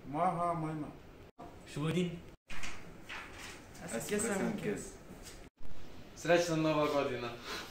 معها مهمة. شو بدين؟ اساسا كاس. Srećna nova godina.